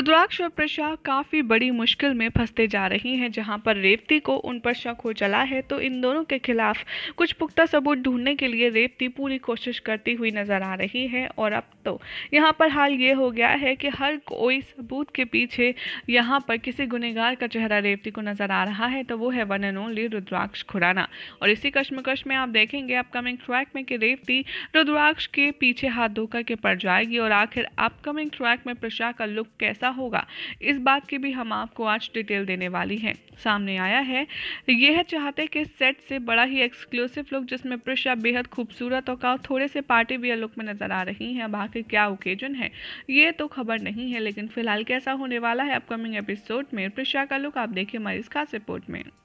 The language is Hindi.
रुद्राक्ष और प्रशा काफ़ी बड़ी मुश्किल में फंसते जा रही हैं। जहां पर रेवती को उन पर शक हो चला है तो इन दोनों के खिलाफ कुछ पुख्ता सबूत ढूंढने के लिए रेवती पूरी कोशिश करती हुई नजर आ रही है। और अब तो यहां पर हाल ये हो गया है कि हर कोई सबूत के पीछे यहां पर किसी गुनहगार का चेहरा रेवती को नजर आ रहा है, तो वो है one and only Rudraksh Khurana. और इसी कश्मकश में आप देखेंगे अपकमिंग ट्रैक में कि रेवती रुद्राक्ष के पीछे हाथ धोकर के पड़ जाएगी। और आखिर अपकमिंग ट्रैक में प्रशा का लुक कैसा होगा, इस बात की भी हम आपको आज डिटेल देने वाली हैं। सामने आया है यह चाहते कि सेट से बड़ा ही एक्सक्लूसिव लुक, जिसमें प्रशा बेहद खूबसूरत और थोड़े से पार्टी वियर लुक में नजर आ रही हैं। अब आखिर क्या ओकेजन है ये तो खबर नहीं है, लेकिन फिलहाल कैसा होने वाला है अपकमिंग एपिसोड में प्रशा का लुक, आप देखिए हमारी इस खास रिपोर्ट में।